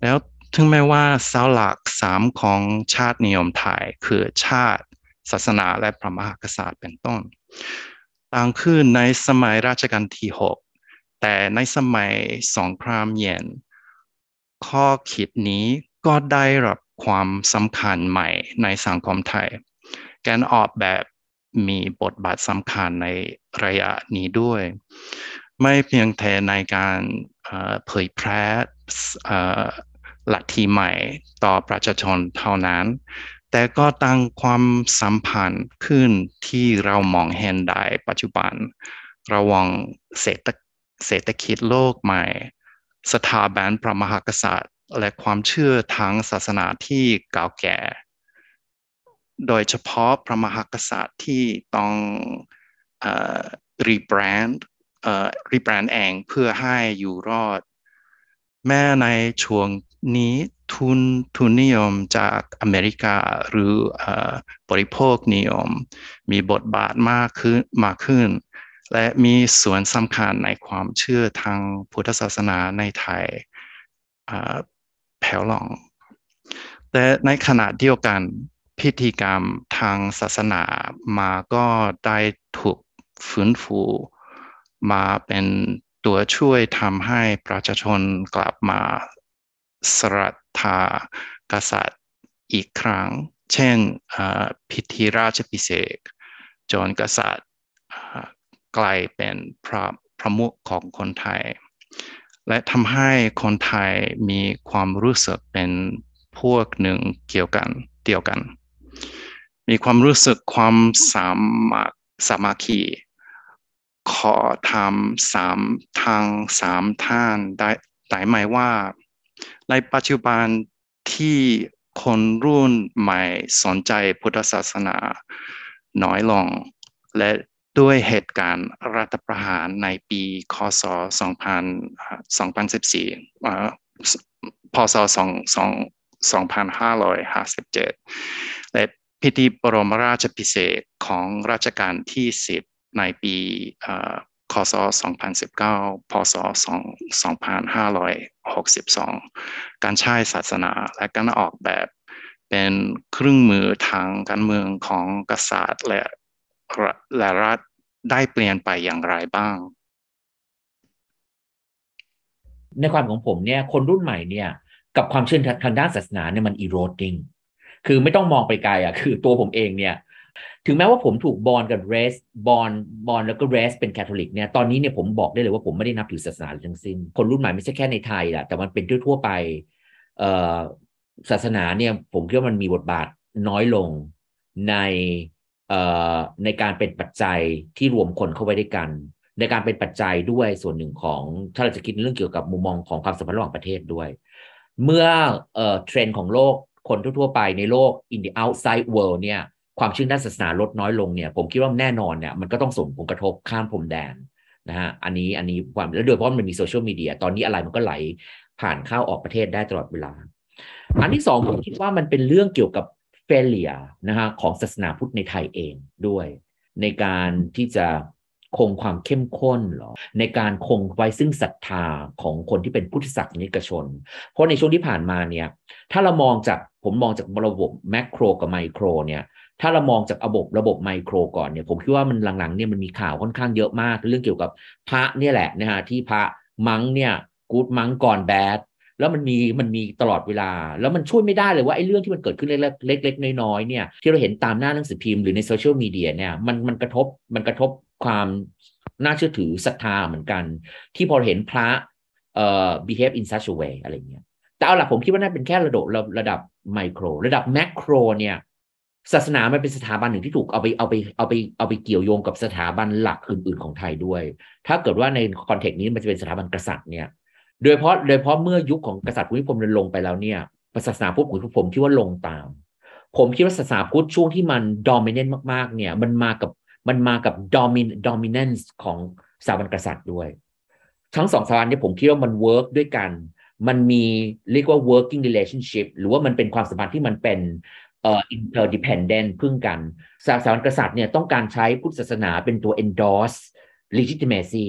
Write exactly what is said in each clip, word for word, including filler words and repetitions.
แล้วถึงแม้ว่าเสาหลักสามของชาตินิยมไทยคือชาติศาสนาและพระมหากษัตริย์เป็นต้นตั้งขึ้นในสมัยรัชกาลที่หกแต่ในสมัยสงครามเย็นข้อคิดนี้ก็ได้รับความสำคัญใหม่ในสังคมไทยการออกแบบมีบทบาทสำคัญในระยะนี้ด้วยไม่เพียงแต่ในการเผยแพร่ลัทธิใหม่ต่อประชาชนเท่านั้นแต่ก็ตั้งความสัมพันธ์ขึ้นที่เรามองเห็นได้ปัจจุบันระหว่างเศรษฐเศรษฐกิจโลกใหม่สถาบันพระมหากษัตริย์และความเชื่อทางศาสนาที่เก่าแก่โดยเฉพาะพระมหากษัตริย์ที่ต้องรีแบรนด์รีแบรนด์เองเพื่อให้อยู่รอดแม้ในช่วงนี้ทุนทุนนิยมจากอเมริกาหรือบริโภคนิยมมีบทบาทมากขึ้นมากขึ้นและมีส่วนสำคัญในความเชื่อทางพุทธศาสนาในไทยแผ่วลงแต่ในขณะเดียวกันพิธีกรรมทางศาสนามาก็ได้ถูกฟื้นฟูมาเป็นตัวช่วยทำให้ประชาชนกลับมาศรัทธากษัตริย์อีกครั้งเช่นพิธีราชภิเษกจนกษัตริย์กลายเป็นพระประมุขของคนไทยและทำให้คนไทยมีความรู้สึกเป็นพวกหนึ่งเกี่ยวกันเดียวกันมีความรู้สึกความสามัคสามัคคีขอทำสามทางสามท่านได้ได้ไหมว่าในปัจจุบันที่คนรุ่นใหม่สนใจพุทธศาสนาน้อยลงและด้วยเหตุการณ์รัฐประหารในปีคศสองพันสองพันสิบสี่พศสองพันห้าร้อยห้าสิบเจ็ดและพิธีบรมราชภิเษกของรัชกาลที่สิบในปีคศสองพันสิบเก้าพศสองพันห้าร้อยหกสิบสองการใช้ศาสนาและการออกแบบเป็นเครื่องมือทางการเมืองของกษัตริย์และและรัฐได้เปลี่ยนไปอย่างไรบ้างในความของผมเนี่ยคนรุ่นใหม่เนี่ยกับความเชื่อทางด้านศาสนาเนี่ยมัน eroding คือไม่ต้องมองไปไกลอ่ะคือตัวผมเองเนี่ยถึงแม้ว่าผมถูกบอนกับเรสบอนบอนแล้วก็เรสเป็นแคทอลิกเนี่ยตอนนี้เนี่ยผมบอกได้เลยว่าผมไม่ได้นับถือศาสนาทั้งสิ้นคนรุ่นใหม่ไม่ใช่แค่ในไทยแหละแต่มันเป็นทั่วๆไปเอ่อศาสนาเนี่ยผมคิดว่ามันมีบทบาทน้อยลงในเอ่อในการเป็นปัจจัยที่รวมคนเข้าไว้ด้วยกันในการเป็นปัจจัยด้วยส่วนหนึ่งของถ้าเราจะคิดเรื่องเกี่ยวกับมุมมองของความสัมพันธ์ระหว่างประเทศด้วยเมื่อเอ่อเทรนด์ของโลกคนทั่วๆไปในโลก in the outside world เนี่ยความเชื่อด้านศาสนาลดน้อยลงเนี่ยผมคิดว่าแน่นอนเนี่ยมันก็ต้องส่งผลกระทบข้ามพรมแดนนะฮะอันนี้อันนี้ความแล้วโดยเฉพาะมันมีโซเชียลมีเดียตอนนี้อะไรมันก็ไหลผ่านเข้าออกประเทศได้ตลอดเวลาอันที่สองผมคิดว่ามันเป็นเรื่องเกี่ยวกับ failure นะฮะของศาสนาพุทธในไทยเองด้วยในการที่จะคงความเข้มข้นหรอในการคงไว้ซึ่งศรัทธาของคนที่เป็นพุทธศาสนิกชนเพราะในช่วงที่ผ่านมาเนี่ยถ้าเรามองจากผมมองจากระบบแมกโรกับไมโครเนี่ยถ้าเรามองจากระบบระบบไมโครก่อนเนี่ยผมคิดว่ามันหลังๆเนี่ยมันมีข่าวค่อนข้างเยอะมากเรื่องเกี่ยวกับพระเนี่ยแหละนะฮะที่พระมังเนี่ยกู๊ดมังก่อนแบดแล้วมันมีมันมีตลอดเวลาแล้วมันช่วยไม่ได้เลยว่าไอ้เรื่องที่มันเกิดขึ้นเล็กๆเล็กๆน้อยๆเนี่ยที่เราเห็นตามหน้าหนังสือพิมพ์หรือในโซเชียลมีเดียเนี่ยมันมันกระทบมันกระทบความน่าเชื่อถือศรัทธาเหมือนกันที่พอเห็นพระเอ่อ behave in such a way อะไรเงี้ยแต่เอาล่ะผมคิดว่านั่นเป็นแค่ระดับระดับไมโครระดับแมกโครเนี่ยศาสนามันเป็นสถาบันหนึ่งที่ถูกเอาไปเอาไปเอาไปเอาไปเกี่ยวโยงกับสถาบันหลักอื่นๆของไทยด้วยถ้าเกิดว่าในคอนเทกต์นี้มันจะเป็นสถาบันกษัตริย์เนี่ยโดยเฉพาะโดยเฉพาะเมื่อยุคของกษัตริย์ภูมิพลลงไปแล้วเนี่ยศาสนาพุทธของผมคิดว่าลงตามผมคิดว่าศาสนาพุทธช่วงที่มัน dominant มากๆเนี่ยมันมากับมันมากับ domin dominance ของสถาบันกษัตริย์ด้วยทั้งสองสถาบันนี้ผมคิดว่ามัน work ด้วยกันมันมีเรียกว่า working relationship หรือว่ามันเป็นความสัมพันธ์ที่มันเป็นเอ่อ interdependent พึ่งกันสถาบันกษัตริย์เนี่ยต้องการใช้พุทธศาสนาเป็นตัว endorse legitimacy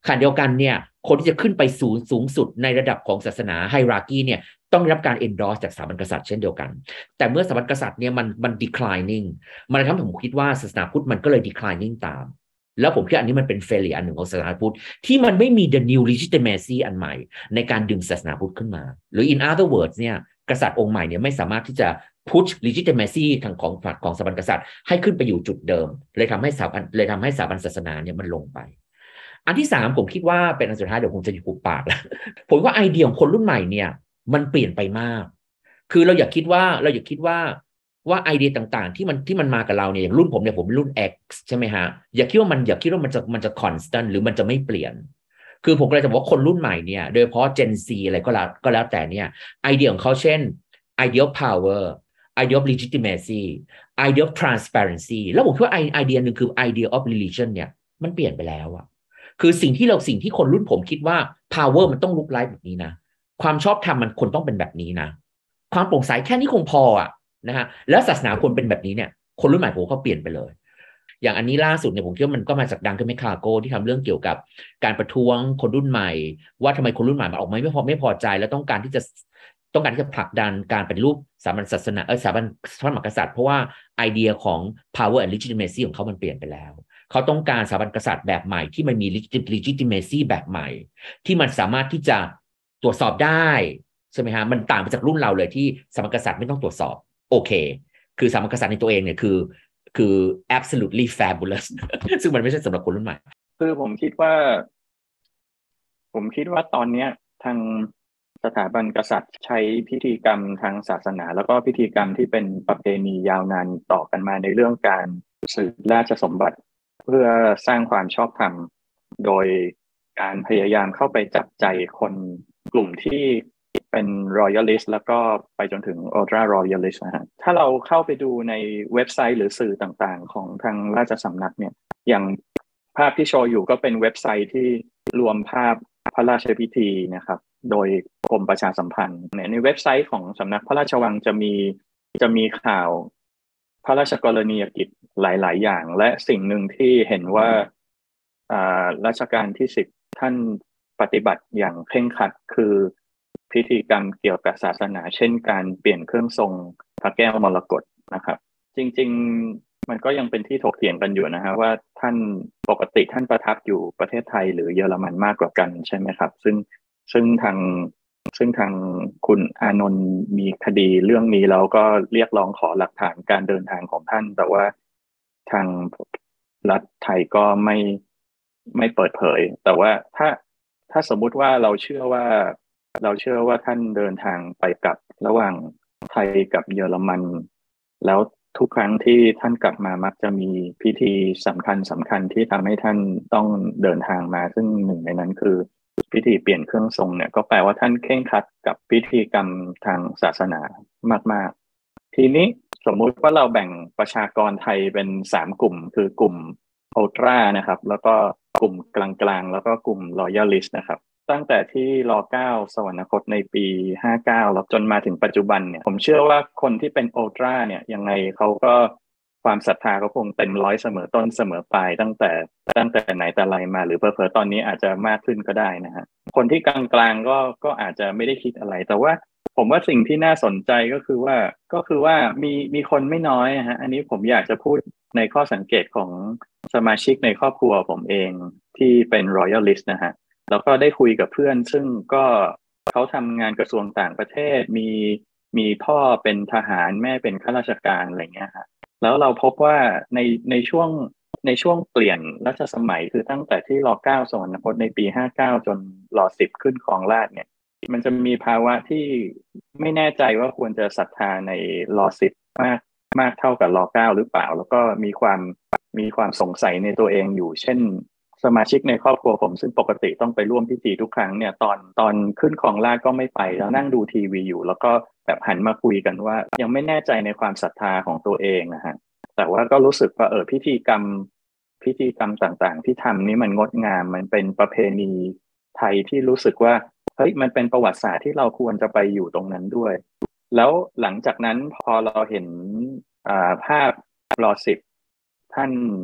ขณะเดียวกันเนี่ยคนที่จะขึ้นไปสูงสูงสุดในระดับของศาสนาไฮรากีเนี่ยต้องได้รับการ endorse จากสถาบันกษัตริย์เช่นเดียวกันแต่เมื่อสถาบันกษัตริย์เนี่ยมันมัน declining มันทำให้ผมคิดว่าศาสนาพุทธมันก็เลย declining ตามแล้วผมคิดอันนี้มันเป็น failure อันหนึ่งของศาสนาพุทธที่มันไม่มี the new legitimacy อันใหม่ในการดึงศาสนาพุทธขึ้นมาหรือ in other words เนี่ยกษัตริย์องค์ใหม่เนี่ยไม่สามารถที่จะ push legitimacy ทางของฝั่งของสถาบันกษัตริย์ให้ขึ้นไปอยู่จุดเดิมเลยทำให้สถาบันเลยทำให้สถาบันศาสนาเนี่ยมันลงไปอันที่สามผมคิดว่าเป็นอันสุดท้ายเดี๋ยวผมจะหยุดปุบปากแล้วผมว่าไอเดียของคนรุ่นใหม่เนี่ยมันเปลี่ยนไปมากคือเราอย่าคิดว่าเราอย่าคิดว่าว่าไอเดียต่างๆที่มันที่มันมากับเราเนี่ยอย่างรุ่นผมเนี่ยผมรุ่น X ใช่ไหมฮะอย่าคิดว่ามันอย่าคิดว่ามันจะมันจะ constant หรือมันจะไม่เปลี่ยนคือผมเลยจะบอกว่าคนรุ่นใหม่เนี่ยโดยเฉพาะ Gen Z อะไรก็แล้วก็แล้วแต่เนี่ยไอเดียของเขาเช่น idea of power idea of legitimacy idea of transparency แล้วผมคิดว่าไอเดียหนึ่งคือ idea of religion เนี่ยมันเปลี่ยนไปแล้วอะคือสิ่งที่เราสิ่งที่คนรุ่นผมคิดว่า power มันต้องลุกไล่แบบนี้นะความชอบธรรมมันควรต้องเป็นแบบนี้นะความโปร่งใสแค่นี้คงพออ่ะนะฮะแล้วศาสนาควรเป็นแบบนี้เนี่ยคนรุ่นใหม่ผมก็เปลี่ยนไปเลยอย่างอันนี้ล่าสุดเนี่ยผมคิดว่ามันก็มาจากดังขึ้นไม่คาโก้ที่ทำเรื่องเกี่ยวกับการประท้วงคนรุ่นใหม่ว่าทำไมคนรุ่นใหม่มาออกมาไม่พอไม่พอใจแล้วต้องการที่จะต้องการที่จะผลักดันการเป็นรูปสถาบันศาสนาเออสถาบันพระมหากษัตริย์เพราะว่าไอเดียของ power and legitimacy ของเขามันเปลี่ยนไปแล้วเขาต้องการสถาบันกษัตริย์แบบใหม่ที่มันมี legitimacy แบบใหม่ที่มันสามารถที่จะตรวจสอบได้ใช่ไหมฮะมันต่างไปจากรุ่นเราเลยที่สถาบันกษัตริย์ไม่ต้องตรวจสอบโอเคคือสถาบันกษัตริย์ในตัวเองเนี่ยคือคือ absolutely fabulous ซึ่งมันไม่ใช่สำหรับคนรุ่นใหม่คือผมคิดว่าผมคิดว่าตอนนี้ทางสถาบันกษัตริย์ใช้พิธีกรรมทางศาสนาแล้วก็พิธีกรรมที่เป็นประเพณียาวนานต่อกันมาในเรื่องการสืบราชสมบัติเพื่อสร้างความชอบธรรมโดยการพยายามเข้าไปจับใจคนกลุ่มที่เป็น royalist แล้วก็ไปจนถึง ultra royalist นะฮะถ้าเราเข้าไปดูในเว็บไซต์หรือสื่อต่างๆของทางราชสำนักเนี่ยอย่างภาพที่โชว์อยู่ก็เป็นเว็บไซต์ที่รวมภาพพระราชพิธีนะครับโดยกรมประชาสัมพันธ์ในเว็บไซต์ของสำนักพระราชวังจะมีจะมีข่าวพระราชกรณียกิจหลายๆอย่างและสิ่งหนึ่งที่เห็นว่ารัชกาลที่สิบท่านปฏิบัติอย่างเคร่งครัดคือพิธีกรรมเกี่ยวกับศาสนาเช่นการเปลี่ยนเครื่องทรงพระแก้วมรกตนะครับจริงๆมันก็ยังเป็นที่ถกเถียงกันอยู่นะฮะว่าท่านปกติท่านประทับอยู่ประเทศไทยหรือเยอรมันมากกว่ากันใช่ไหมครับซึ่งซึ่งทางซึ่งทางคุณอานนท์มีคดีเรื่องนี้แล้วก็เรียกร้องขอหลักฐานการเดินทางของท่านแต่ว่าทางรัฐไทยก็ไม่ไม่เปิดเผยแต่ว่าถ้าถ้าสมมุติว่าเราเชื่อว่าเราเชื่อว่าท่านเดินทางไปกลับระหว่างไทยกับเยอรมันแล้วทุกครั้งที่ท่านกลับมามักจะมีพิธีสำคัญสำคัญที่ทำให้ท่านต้องเดินทางมาซึ่งหนึ่งในนั้นคือพิธีเปลี่ยนเครื่องทรงเนี่ยก็แปลว่าท่านเคร่งครัดกับพิธีกรรมทางศาสนามากๆทีนี้สมมุติว่าเราแบ่งประชากรไทยเป็นสามกลุ่มคือกลุ่มโอตรานะครับแล้วก็กลุ่มกลางๆแล้วก็กลุ่มรอยัลลิสต์นะครับตั้งแต่ที่รอเก้าสวรรคตในปีห้าเก้าแล้วจนมาถึงปัจจุบันเนี่ยผมเชื่อว่าคนที่เป็นโอตราเนี่ยยังไงเขาก็ความศรัทธาเขาคงเต็มร้อยเสมอต้นเสมอปลายตั้งแต่ตั้งแต่ไหนแต่ไรมาหรือเผลอๆตอนนี้อาจจะมากขึ้นก็ได้นะฮะคนที่กลางๆก็ก็อาจจะไม่ได้คิดอะไรแต่ว่าผมว่าสิ่งที่น่าสนใจก็คือว่าก็คือว่ามีมีคนไม่น้อยฮะอันนี้ผมอยากจะพูดในข้อสังเกตของสมาชิกในครอบครัวผมเองที่เป็น royalist นะฮะแล้วก็ได้คุยกับเพื่อนซึ่งก็เขาทำงานกระทรวงต่างประเทศมีมีพ่อเป็นทหารแม่เป็นข้าราชการอะไรเงี้ยฮะแล้วเราพบว่าในในช่วงในช่วงเปลี่ยนรัชสมัยคือตั้งแต่ที่รอเก้าสวรรคตในปีห้าเก้าจนรอสิบขึ้นครองราชย์เนี่ยมันจะมีภาวะที่ไม่แน่ใจว่าควรจะศรัทธาในรอสิบมากมากเท่ากับรอเก้าหรือเปล่าแล้วก็มีความมีความสงสัยในตัวเองอยู่เช่นสมาชิกในครอบครัวผมซึ่งปกติต้องไปร่วมพิธีทุกครั้งเนี่ยตอนตอนขึ้นครองราชย์ก็ไม่ไปแล้วนั่งดูทีวีอยู่แล้วก็แบบหันมาคุยกันว่ายังไม่แน่ใจในความศรัทธาของตัวเองนะฮะแต่ว่าก็รู้สึกว่าเออพิธีกรรมพิธีกรรมต่างๆที่ทำนี้มันงดงามมันเป็นประเพณีไทยที่รู้สึกว่าเฮ้ยมันเป็นประวัติศาสตร์ที่เราควรจะไปอยู่ตรงนั้นด้วยแล้วหลังจากนั้นพอเราเห็นอ่าภาพรอสิบท่าน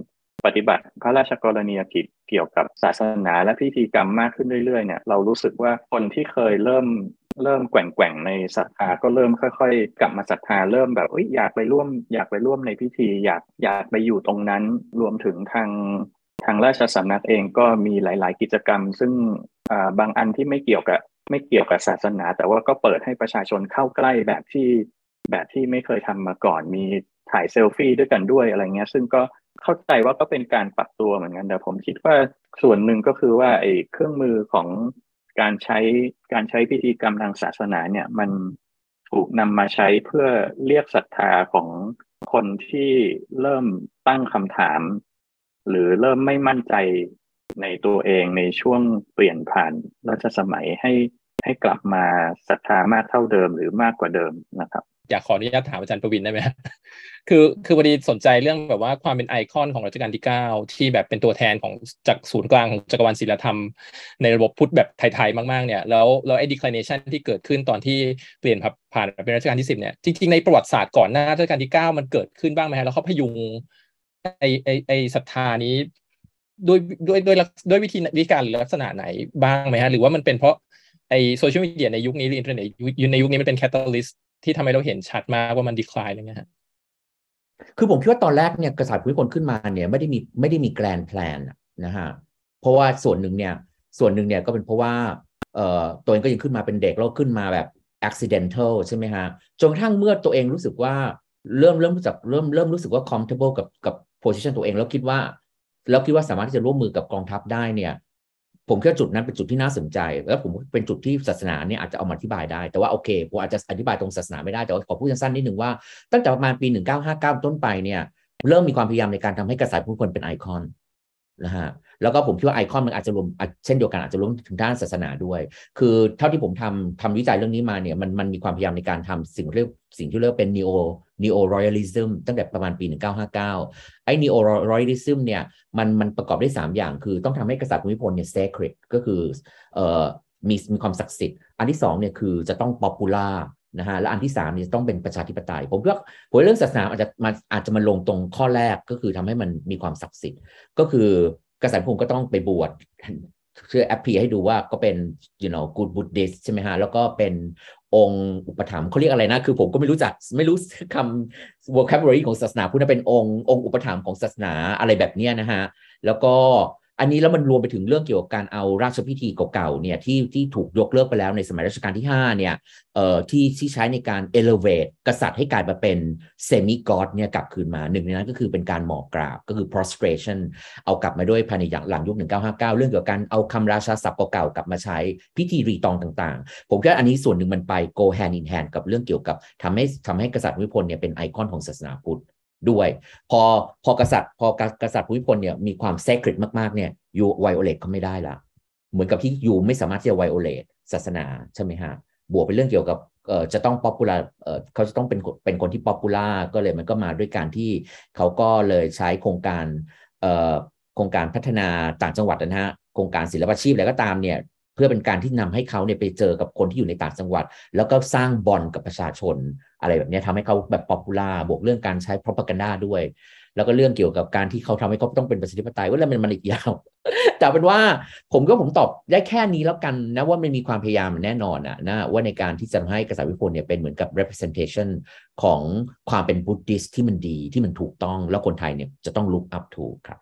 ปฏิบัติพระราชกรณียกิจเกี่ยวกับศาสนาและพิธีกรรมมากขึ้นเรื่อยๆเนี่ยเรารู้สึกว่าคนที่เคยเริ่มเริ่มแกว่งๆในศรัทธาก็เริ่มค่อยๆกลับมาศรัทธาเริ่มแบบอยากไปร่วมอยากไปร่วมในพิธีอยากอยากไปอยู่ตรงนั้นรวมถึงทางทางราชสำนักเองก็มีหลายๆกิจกรรมซึ่งบางอันที่ไม่เกี่ยวกับไม่เกี่ยวกับศาสนาแต่ว่าก็เปิดให้ประชาชนเข้าใกล้แบบที่แบบที่ไม่เคยทำมาก่อนมีถ่ายเซลฟี่ด้วยกันด้วยอะไรเงี้ยซึ่งก็เข้าใจว่าก็เป็นการปรับตัวเหมือนกันแต่ผมคิดว่าส่วนหนึ่งก็คือว่าไอ้เครื่องมือของการใช้การใช้พิธีกรรมทางศาสนาเนี่ยมันถูกนำมาใช้เพื่อเรียกศรัทธาของคนที่เริ่มตั้งคำถามหรือเริ่มไม่มั่นใจในตัวเองในช่วงเปลี่ยนผ่านรัชสมัยให้ให้กลับมาศรัทธามากเท่าเดิมหรือมากกว่าเดิมนะครับอยากขออนุญาตถามอาจารย์ประวินได้ไหมคือคือพอดีสนใจเรื่องแบบว่าความเป็นไอคอนของรัชกาลที่เก้าที่แบบเป็นตัวแทนของจากศูนย์กลางของจักรวาลศีลธรรมในระบบพุทธแบบไทยๆมากๆเนี่ยแล้วแล้วไอ้ declination ที่เกิดขึ้นตอนที่เปลี่ยนผ่านเป็นรัชกาลที่สิบเนี่ยจริงๆในประวัติศาสตร์ก่อนหน้ารัชกาลที่เก้ามันเกิดขึ้นบ้างไหมฮะแล้วเขาพยุงไอ้ไอ้ไอ้ศรัทธานี้ด้วยด้วยด้วยด้วยวิธีวิธีการหรือลักษณะไหนบ้างไหมฮะหรือว่ามันเป็นเพราะไอ้โซเชียลมีเดียในยุคนี้หรืออินเทอร์เน็ตในยุคนี้มันเป็น catalyst ที่ทำให้เราเห็นชัดมากว่ามัน decline อะไรเงี้ยฮะคือผมคิดว่าตอนแรกเนี่ยกษัตริย์ภูมิพลขึ้นมาเนี่ยไม่ได้มีไม่ได้มีแกรนด์แพลนนะฮะเพราะว่าส่วนหนึ่งเนี่ยส่วนหนึ่งเนี่ยก็เป็นเพราะว่าเอ่อตัวเองก็ยังขึ้นมาเป็นเด็กแล้วขึ้นมาแบบ accidental ใช่ไหมฮะจนกระทั่งเมื่อตัวเองรู้สึกว่าเริ่มเริ่มรู้จักเริ่มเริ่มรู้สึกว่า comfortable กับกับ position ตัวเองแล้วคิดว่าแล้วคิดว่าสามารถที่จะร่วมมือกับกองทัพได้เนี่ยผมคิดว่าจุดนั้นเป็นจุดที่น่าสนใจแล้วผมเป็นจุดที่ศาสนาเนี่ยอาจจะเอามาอธิบายได้แต่ว่าโอเคผมอาจจะอธิบายตรงศาสนาไม่ได้แต่ว่าขอพูดสั้นๆนิดนึงว่าตั้งแต่ประมาณปีหนึ่งเก้าห้าเก้าต้นไปเนี่ยเริ่มมีความพยายามในการทำให้กษัตริย์ภูมิพลเป็นไอคอนนะฮะแล้วก็ผมคิดว่าไอคอนมันอาจจะรวมเช่นเดียวกันอาจจะรวมถึงด้านศาสนาด้วยคือเท่าที่ผมทำทำวิจัยเรื่องนี้มาเนี่ยมันมันมีความพยายามในการทำสิ่งเรียกสิ่งที่เรียกเป็น neo neo royalism ตั้งแต่ประมาณปีหนึ่งเก้าห้าเก้าไอ้ neo royalism เนี่ยมันมันประกอบด้วยสามอย่างคือต้องทำให้กษัตริย์ภูมิพลเนี่ย sacred ก็คือเอ่อมีมีความศักดิ์สิทธิ์อันที่สองเนี่ยคือจะต้อง popular นะฮะและอันที่สามเนี่ยต้องเป็นประชาธิปไตยผมว่าผมเรื่องศาสนาอาจจะมาอาจจะมาลงตรงข้อแรกก็คือทำให้มันมีความศักดิ์สิทธิ์ก็คือกษัตริย์ภูมิก็ต้องไปบวชเพื่อแอปพลีให้ดูว่าก็เป็น you know good Buddhist ใช่ไหมฮะแล้วก็เป็นองค์อุปถัมภ์เขาเรียกอะไรนะคือผมก็ไม่รู้จักไม่รู้คำ vocabulary ของศาสนาพุทธเป็นองค์องค์อุปถัมภ์ของศาสนาอะไรแบบนี้นะฮะแล้วก็อันนี้แล้วมันรวมไปถึงเรื่องเกี่ยวกับการเอาราชพิธีเก่าๆเนี่ยที่ที่ถูกยกเลิกไปแล้วในสมัยรัชกาลที่ห้าเนี่ยเอ่อที่ที่ใช้ในการ elevate กษัตริย์ให้กลายมาเป็น semi god เนี่ยกลับคืนมาหนึ่งในนั้นก็คือเป็นการหมอบกราบก็คือ prostration เอากลับมาด้วยภายในหลังยุคหนึ่งเก้าห้าเก้าเรื่องเกี่ยวกับการเอาคำราชาศัพท์เก่าๆกลับมาใช้พิธีรีตองต่างๆผมคิดว่าอันนี้ส่วนหนึ่งมันไป go hand in hand กับเรื่องเกี่ยวกับทำให้ทำให้กษัตริย์ภูมิพลเนี่ยเป็นไอคอนของศาสนาพุทธด้วยพอพอกษัตริย์พอกษัตริย์ภูมิพลเนี่ยมีความ sacred มากๆเนี่ยยูไวโอเลตเขาไม่ได้ละเหมือนกับที่ยูไม่สามารถที่จะไวโอเลตศาสนาใช่ไหมฮะบวกเป็นเรื่องเกี่ยวกับเอ่อจะต้อง popular เอ่อเขาจะต้องเป็นเป็นคนที่ popular ก็เลยมันก็มาด้วยการที่เขาก็เลยใช้โครงการเอ่อโครงการพัฒนาต่างจังหวัดนะฮะโครงการศิลปาชีพอะไรก็ตามเนี่ยเพื่อเป็นการที่นำให้เขาเนี่ยไปเจอกับคนที่อยู่ในต่างจังหวัดแล้วก็สร้างบอนด์กับประชาชนอะไรแบบนี้ทำให้เขาแบบ popular บวกเรื่องการใช้ propaganda ด้วยแล้วก็เรื่องเกี่ยวกับการที่เขาทำให้เขาต้องเป็นประชาธิปไตยว่าแล้วมันมันอีกยาวแต่เป็นว่าผมก็ผมตอบได้แค่นี้แล้วกันนะว่ามันมีความพยายามแน่นอนอะนะว่าในการที่จะให้กษัตริย์ภูมิพลเนี่ยเป็นเหมือนกับ representation ของความเป็น Buddhist ที่มันดีที่มันถูกต้องแล้วคนไทยเนี่ยจะต้อง look up to ครับ